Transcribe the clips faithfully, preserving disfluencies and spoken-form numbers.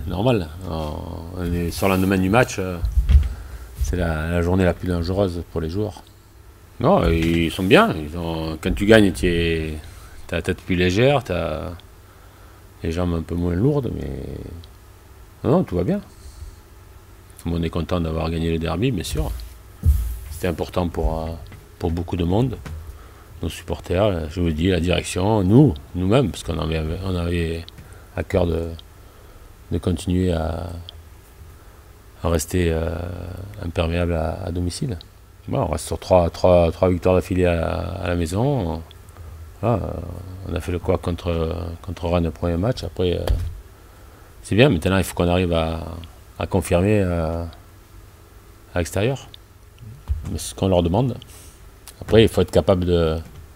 normal. On est sur le lendemain du match, c'est la, la journée la plus dangereuse pour les joueurs. Non, ils sont bien. Ils ont, quand tu gagnes, tu as la tête plus légère, tu as les jambes un peu moins lourdes, mais non, non, tout va bien. Tout le monde est content d'avoir gagné le derby, bien sûr. C'était important pour, pour beaucoup de monde. Nos supporters, je vous dis, la direction, nous, nous-mêmes, parce qu'on avait, on avait à cœur de, de continuer à, à rester euh, imperméable à, à domicile. Bon, on reste sur trois, trois, trois victoires d'affilée à, à la maison. Voilà, on a fait le quoi contre, contre Rennes le premier match. Après, euh, c'est bien. Maintenant, il faut qu'on arrive à, à confirmer euh, à l'extérieur. C'est ce qu'on leur demande. Après, il faut être capable de,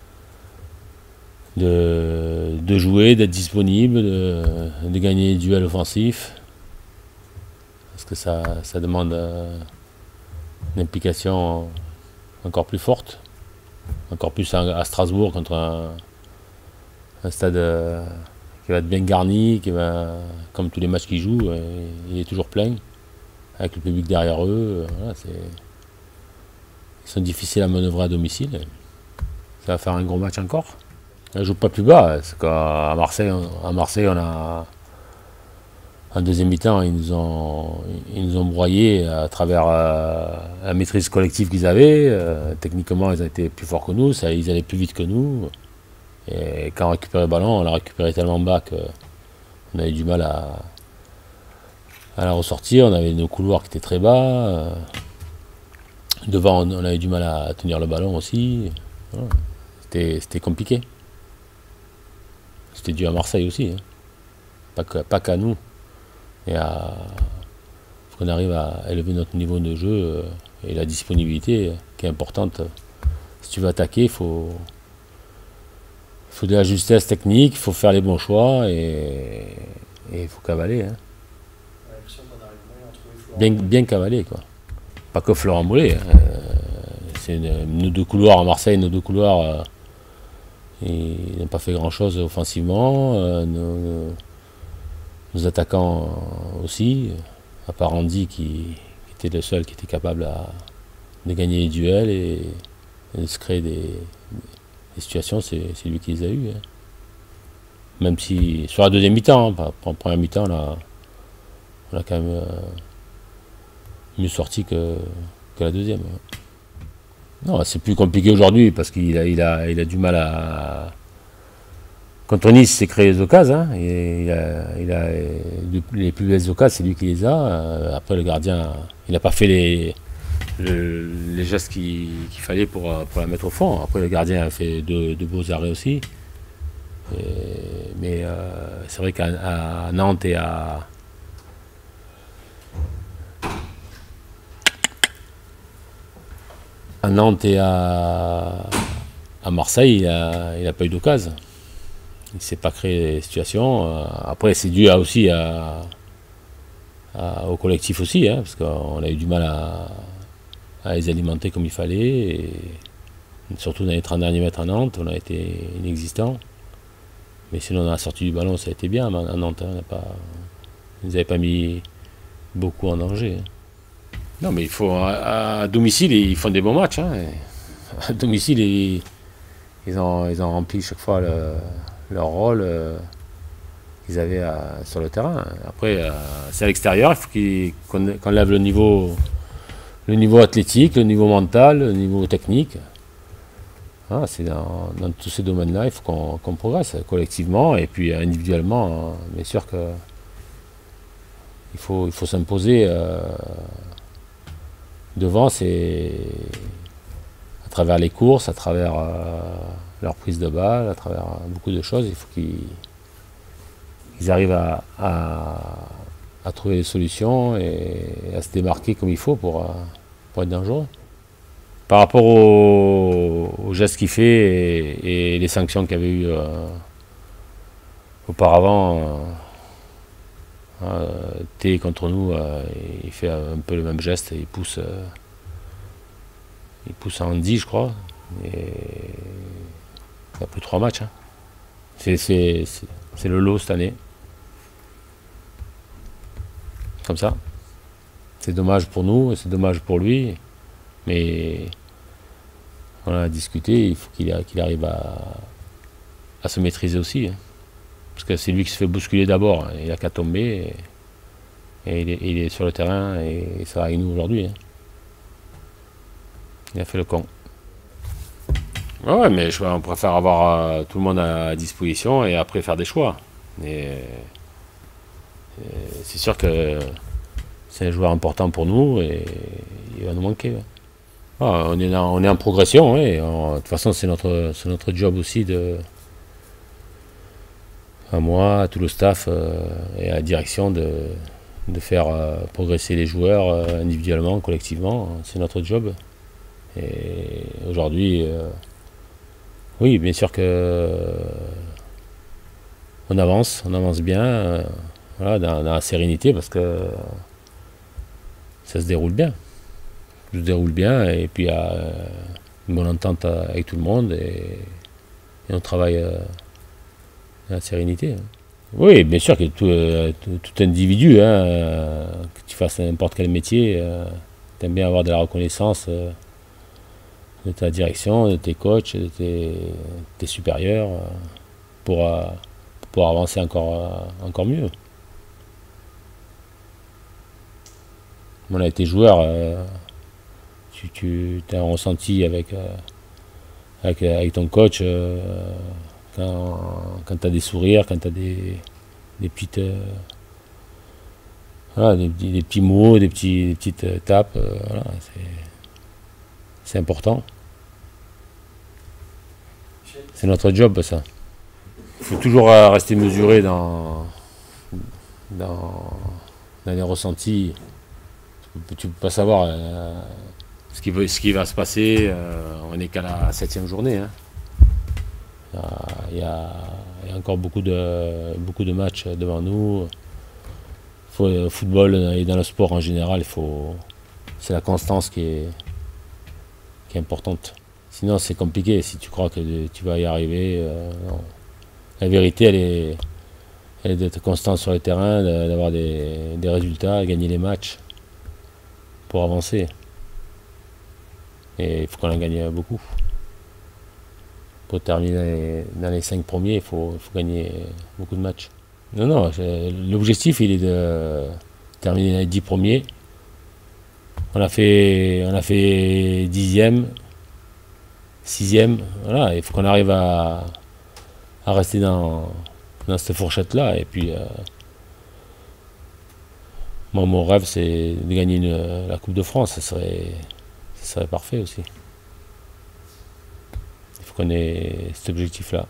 de, de jouer, d'être disponible, de, de gagner les duels offensifs. Parce que ça, ça demande euh, une implication encore plus forte. Encore plus à, à Strasbourg contre un, un stade euh, qui va être bien garni, qui va, comme tous les matchs qu'ils jouent, euh, il est toujours plein, avec le public derrière eux. Voilà, c'est, ils sont difficiles à manœuvrer à domicile. Ça va faire un gros match encore. On ne joue pas plus bas. C'est qu'à Marseille, à Marseille, on a. En deuxième mi-temps, ils nous ont, ils nous ont broyés à travers euh, la maîtrise collective qu'ils avaient. Euh, techniquement, ils ont été plus forts que nous, ça, ils allaient plus vite que nous. Et quand on récupérait le ballon, on l'a récupéré tellement bas qu'on avait du mal à, à la ressortir. On avait nos couloirs qui étaient très bas. Euh, devant, on avait du mal à tenir le ballon aussi. Voilà. C'était, c'était compliqué. C'était dû à Marseille aussi, hein. Pas que, pas qu'à nous. Et à faut qu'on arrive à élever notre niveau de jeu euh, et la disponibilité euh, qui est importante. Si tu veux attaquer, il faut, faut de la justesse technique, il faut faire les bons choix et il faut cavaler. Hein. Bien, bien cavaler, quoi. Pas que Florent Mollet. Hein. C'est une, nos deux couloirs à Marseille, nos deux couloirs, euh, ils n'ont pas fait grand-chose offensivement. Euh, nos, nos, Nos attaquants aussi, à part Andy qui, qui était le seul qui était capable à, de gagner les duels et, et de se créer des, des situations, c'est, c'est lui qui les a eues. Hein. Même si sur la deuxième mi-temps, hein, en première mi-temps, on a, on a quand même euh, mieux sorti que, que la deuxième. Hein. Non, c'est plus compliqué aujourd'hui parce qu'il a, il a, il a du mal à. Contre Nice, c'est créé les occasions. Hein. Il, a, il a les plus belles occasions, c'est lui qui les a. Après, le gardien, il n'a pas fait les, le, les gestes qu'il, qu'il fallait pour, pour la mettre au fond. Après, le gardien a fait de, de beaux arrêts aussi. Et, mais euh, c'est vrai qu'à à Nantes et à, à Nantes et à, à Marseille, il n'a il a pas eu d'occasion. Il ne s'est pas créé des situations. Après, c'est dû à, aussi à, à, au collectif aussi, hein, parce qu'on a eu du mal à, à les alimenter comme il fallait. Et surtout dans les trente derniers mètres à Nantes, on a été inexistant. Mais sinon, dans la sortie du ballon, ça a été bien à Nantes. Hein, on a pas, ils n'avaient pas mis beaucoup en danger. Hein. Non, mais il faut, à, à domicile, ils font des bons matchs. Hein. À domicile, ils, ils, ont, ils ont rempli chaque fois le. leur rôle euh, qu'ils avaient à, sur le terrain. Après, euh, c'est à l'extérieur, il faut qu'ils, qu'on, qu'on lève le niveau, le niveau athlétique, le niveau mental, le niveau technique. Ah, c'est dans, dans tous ces domaines-là, il faut qu'on, qu'on progresse collectivement et puis individuellement. Hein, bien sûr que il faut, il faut s'imposer euh, devant, c'est à travers les courses, à travers euh, leur prise de balle, à travers beaucoup de choses. Il faut qu'ils, qu'ils arrivent à, à, à trouver des solutions et à se démarquer comme il faut pour, pour être dangereux. Par rapport au, au geste qu'il fait et, et les sanctions qu'il y avait eu euh, auparavant, euh, euh, T contre nous, euh, il fait un peu le même geste et il pousse, euh, il pousse à Andy, je crois. Et il a plus trois matchs. Hein. C'est, c'est, c'est, c'est le lot cette année. comme ça. C'est dommage pour nous, c'est dommage pour lui, mais on a discuté, il faut qu'il qu'il arrive à, à se maîtriser aussi. Hein. Parce que c'est lui qui se fait bousculer d'abord, hein. Il n'a qu'à tomber, et, et il, est, il est sur le terrain, et, et ça va avec nous aujourd'hui. Hein. Il a fait le con. Ouais, mais je, on préfère avoir euh, tout le monde à disposition et après faire des choix. Et, et c'est sûr que c'est un joueur important pour nous et il va nous manquer. Ouais. Ah, on, est dans, on est en progression, ouais. En, de toute façon, c'est notre, c'est notre job aussi de, à moi, à tout le staff euh, et à la direction de, de faire euh, progresser les joueurs euh, individuellement, collectivement. C'est notre job. Et aujourd'hui, euh, oui, bien sûr que euh, on avance, on avance bien, euh, voilà, dans, dans la sérénité parce que ça se déroule bien. Ça se déroule bien et puis il y a euh, une bonne entente avec tout le monde et, et on travaille euh, dans la sérénité. Hein. Oui, bien sûr que tout, euh, tout, tout individu, hein, euh, que tu fasses n'importe quel métier, euh, tu aimes bien avoir de la reconnaissance. Euh, de ta direction, de tes coachs, de tes, tes supérieurs, euh, pour, euh, pour pouvoir avancer encore, euh, encore mieux. On a été joueur, euh, tu, tu as un ressenti avec, euh, avec, avec ton coach euh, quand, quand tu as des sourires, quand tu as des, des petites... Euh, voilà, des, des petits mots, des, petits, des petites tapes, euh, voilà, c'est important. C'est notre job, ça. Il faut toujours rester mesuré dans, dans, dans les ressentis. Tu ne peux pas savoir euh, ce, qui veut, ce qui va se passer. Euh, on n'est qu'à la septième journée. Hein. Il, y a, il y a encore beaucoup de, beaucoup de matchs devant nous. Faut, le football et dans le sport en général, c'est la constance qui est, qui est importante. Sinon, c'est compliqué. Si tu crois que tu vas y arriver, euh, non. La vérité, elle est, elle est d'être constant sur le terrain, d'avoir des, des résultats, gagner les matchs pour avancer. Et il faut qu'on en gagne beaucoup. Pour terminer dans les cinq premiers, il faut, il faut gagner beaucoup de matchs. Non, non, l'objectif, il est de terminer dans les dix premiers. On a fait, on a fait dixième. Sixième, voilà, il faut qu'on arrive à, à rester dans, dans cette fourchette-là. Et puis, euh, moi, mon rêve, c'est de gagner une, la Coupe de France. Ça serait, ça serait parfait aussi. Il faut qu'on ait cet objectif-là.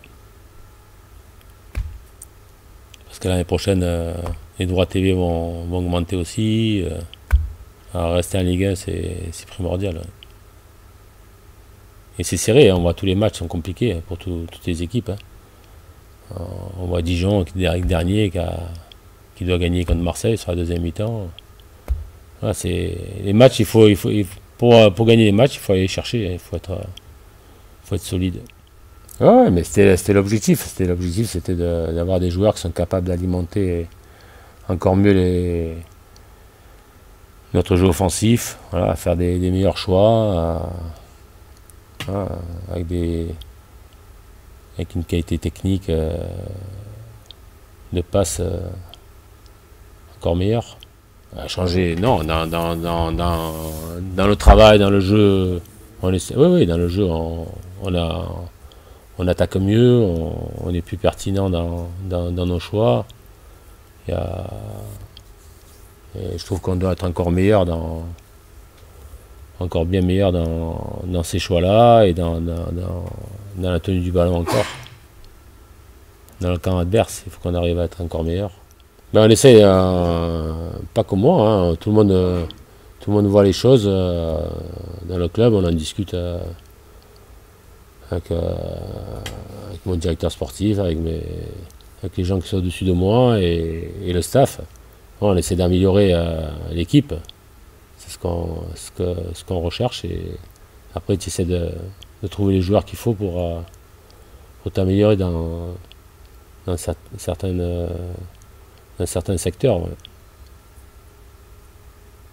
Parce que l'année prochaine, euh, les droits T V vont, vont augmenter aussi. Euh, alors rester en Ligue un, c'est primordial. Ouais. Et c'est serré, hein, on voit tous les matchs sont compliqués pour tout, toutes les équipes. Hein. On voit Dijon qui est dernier, qui, a, qui doit gagner contre Marseille sur la deuxième mi-temps. Voilà, les matchs, il faut, il faut, il faut pour, pour gagner les matchs, il faut aller chercher, il faut être, faut être solide. Ouais, mais c'était l'objectif. C'était l'objectif, c'était d'avoir des joueurs qui sont capables d'alimenter encore mieux les, notre jeu offensif, voilà, faire des, des meilleurs choix. À, Ah, avec, des, avec une qualité technique euh, de passe euh, encore meilleure. À changer, non, dans, dans, dans, dans, dans le travail, dans le jeu, on essaie, oui, oui, dans le jeu, on, on, a, on attaque mieux, on, on est plus pertinent dans, dans, dans nos choix. Il y a, et je trouve qu'on doit être encore meilleur dans. encore bien meilleur dans, dans ces choix-là et dans, dans, dans, dans la tenue du ballon encore. Dans le camp adverse, il faut qu'on arrive à être encore meilleur. Ben on essaie, euh, pas comme moi, hein, tout, le monde, euh, tout le monde voit les choses euh, dans le club, on en discute euh, avec, euh, avec mon directeur sportif, avec, mes, avec les gens qui sont au-dessus de moi et, et le staff. On essaie d'améliorer euh, l'équipe. C'est ce qu'on ce que, ce qu'on recherche et après tu essaies de, de trouver les joueurs qu'il faut pour, euh, pour t'améliorer dans, dans certaines, dans certains secteurs. Ouais.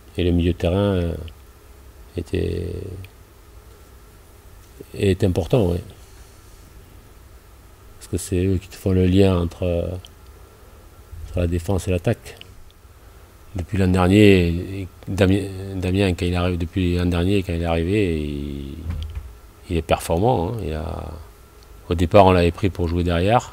et le milieu de terrain euh, était, est important, ouais. Parce que c'est eux qui te font le lien entre, entre la défense et l'attaque. Depuis l'an dernier, Damien, Damien, quand il arrive, depuis l'an dernier, quand il est arrivé, il, il est performant. Hein. Il a, au départ, on l'avait pris pour jouer derrière.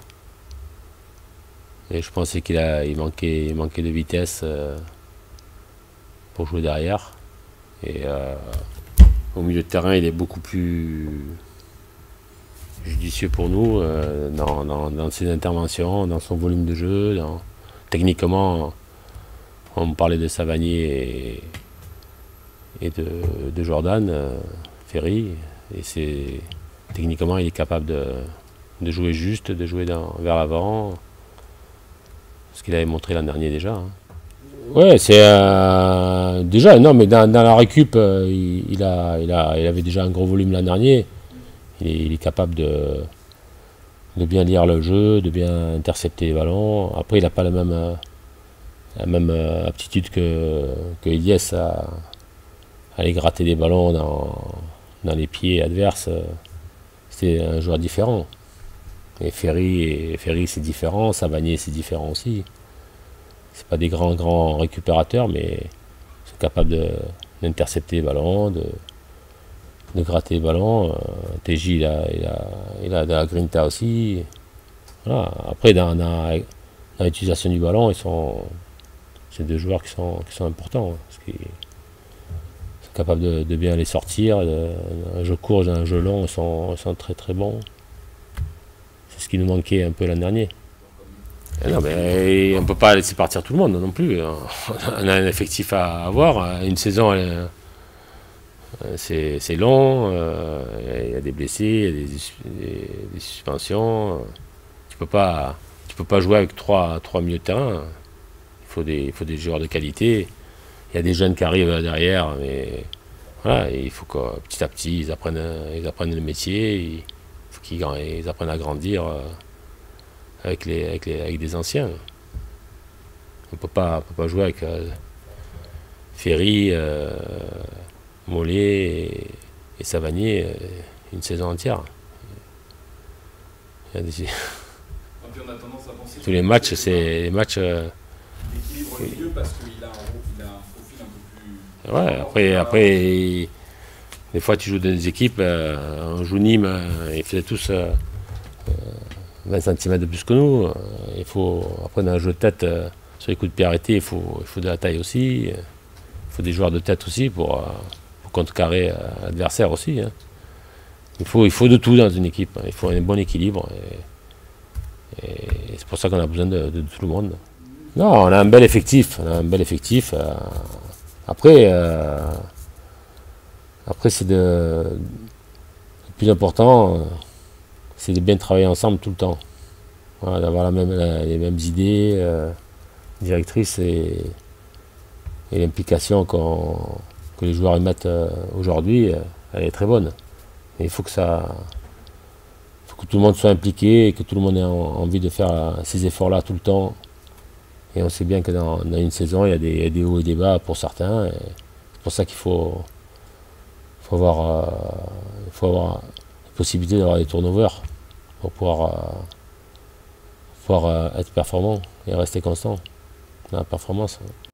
Et je pensais qu'il a, il manquait, il manquait de vitesse euh, pour jouer derrière. Et euh, au milieu de terrain, il est beaucoup plus judicieux pour nous euh, dans, dans, dans ses interventions, dans son volume de jeu. Dans, techniquement, on me parlait de Savanier et, et de, de Jordan euh, Ferry. Et c'est, techniquement, il est capable de, de jouer juste, de jouer dans, vers l'avant. Ce qu'il avait montré l'an dernier déjà. Hein. Ouais, c'est euh, déjà, non, mais dans, dans la récup, euh, il, il, a, il, a, il avait déjà un gros volume l'an dernier. Il est, il est capable de, de bien lire le jeu, de bien intercepter les ballons. Après, il n'a pas la même, euh, la même euh, aptitude que, que Eliès à, à aller gratter des ballons dans, dans les pieds adverses. C'est un joueur différent. Et Ferry, et Ferry c'est différent, Savanier c'est différent aussi. C'est pas des grands grands récupérateurs, mais ils sont capables d'intercepter les ballons, de, de gratter les ballons. Euh, T J il a, il, a, il a de la grinta aussi. Voilà. Après dans, dans, dans l'utilisation du ballon, ils sont c'est deux joueurs qui sont, qui sont importants. Hein, parce qu'ils sont capables de, de bien les sortir. De, un jeu court, un jeu long, ils sont, ils sont très très bons. C'est ce qui nous manquait un peu l'an dernier. Et non, mais on ne peut pas laisser partir tout le monde non plus. On a un effectif à avoir. Une saison, c'est long. Il y a des blessés, il y a des, des, des suspensions. Tu ne peux pas, tu peux pas jouer avec trois, trois milieux de terrain. Il faut, des, il faut des joueurs de qualité. Il y a des jeunes qui arrivent derrière, mais voilà, il faut que petit à petit, ils apprennent, ils apprennent le métier. Ils, Ils, ils apprennent à grandir euh, avec, les, avec, les, avec des anciens. On ne peut pas jouer avec euh, Ferry, euh, Mollet et, et Savanier euh, une saison entière. Il y a des... on a tendance à penser tous les matchs, c'est les matchs. Euh, l'équilibre est mieux parce qu'il a, il a un profil un peu plus. Ouais, après, après il, des fois, tu joues dans des équipes, euh, on joue Nîmes, euh, ils faisaient tous euh, vingt centimètres de plus que nous. Euh, il faut, après, dans un jeu de tête, euh, sur les coups de pied arrêtés, il faut, il faut de la taille aussi. Il faut des joueurs de tête aussi pour, euh, pour contrecarrer euh, l'adversaire aussi. Hein. Il, faut, il faut de tout dans une équipe. Hein. Il faut un bon équilibre. Et, et c'est pour ça qu'on a besoin de, de, de tout le monde. Non, on a un bel effectif. On a un bel effectif. Euh, après. Euh, Après, c'est de... le plus important, c'est de bien travailler ensemble tout le temps. Voilà, d'avoir la même, la, les mêmes idées euh, directrices et, et l'implication que les joueurs y mettent euh, aujourd'hui, euh, elle est très bonne. Et il faut que ça, faut que tout le monde soit impliqué et que tout le monde ait en, envie de faire euh, ces efforts-là tout le temps. Et on sait bien que dans, dans une saison, il y a des, il y a des hauts et des bas pour certains. C'est pour ça qu'il faut Il faut avoir, euh, il faut avoir la possibilité d'avoir des turnovers pour pouvoir, euh, pouvoir euh, être performant et rester constant dans la performance.